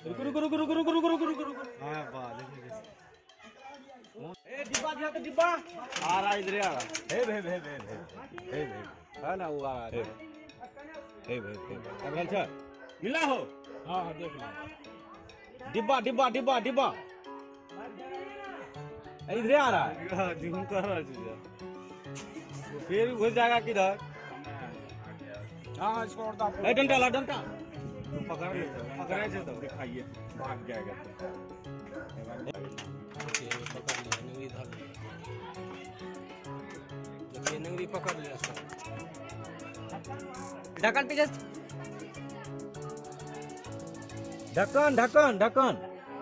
रुको रुको रुको रुको रुको रुको रुको रुको रुको। हाँ वाह देखिए ए डिब्बा दिया तो डिब्बा आ रहा इधर आ रहा हे भे भे भे भे हे भे है ना वो आ रहा है हे भे अब अच्छा मिला हो हाँ हाँ देख लो डिब्बा डिब्बा डिब्बा डिब्बा इधर आ रहा है झूम कर रहा चीज फिर घुस जाएगा किधर हाँ इसको और ए डंडा ला डंडा पकड़े थे तो दिखाइए भाग जाएगा पकड़ लिया नंगरी धर लिया देखिए नंगरी पकड़ लिया सर ढक्कन पीछे ढक्कन ढक्कन ढक्कन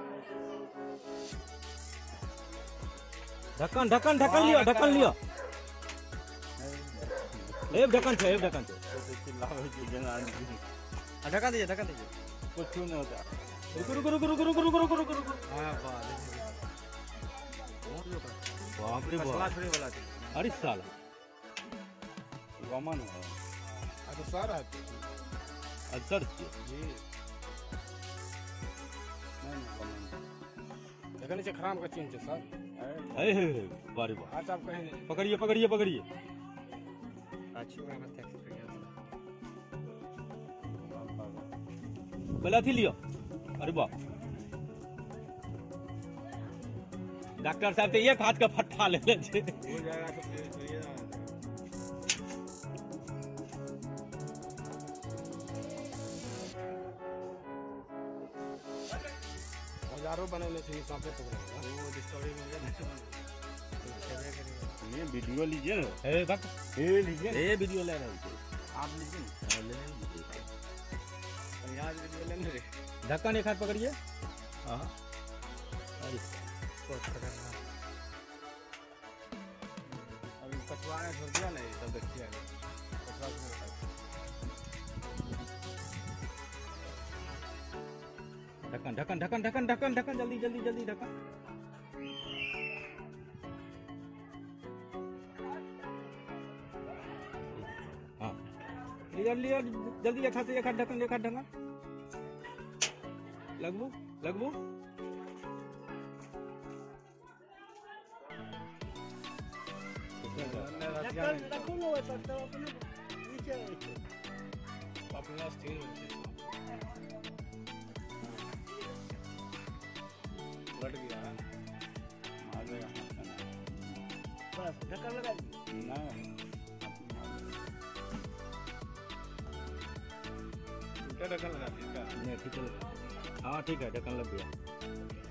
ढक्कन ढक्कन ढक्कन लियो ढक्कन लियो एक ढक्कन से ढक्कन दीजिए कुछ क्यों नहीं होता रुको रुको रुको रुको रुको रुको रुको रुको रुको हाँ वाह बाप रे मसला बाप थोड़ी वाला थी अरे साला गमन हो तो सर है अच्छा जी नहीं गमन देखने से खराब का चिन्ह सर ए बारे बाप आज आप कहीं पकड़िए पकड़िए पकड़िए अच्छी बात है पहले अथी लियो अरे बाप डॉक्टर साहब तो एक हाथ का फट्टा ले ले छे हो जाएगा तो फिर ये हजारों बनाने से सांपे पकड़ेगा वो डिस्कवरी में ये वीडियो लीजिए ना ए बक ए लीजिए ए वीडियो ले रहे हो आप लीजिए ले यहाँ वीडियो लेने रे ढक्कन एक हाथ पकड़िए हाँ अरे अभी कछुआ ने छोड़ दिया नहीं तब देखिए कछुआ ढक्कन ढक्कन ढक्कन ढक्कन ढक्कन ढक्कन जल्दी जल्दी जल्दी ढक्कन हाँ लिया लिया जल्दी एक हाथ ढक्कन लगबू लगबू अपना स्थिर लट गया मार देगा बस ढक्कन लगा ना ढक्कन लगा इसका नहीं ठीक है हाँ ठीक है ढक्कन लग गया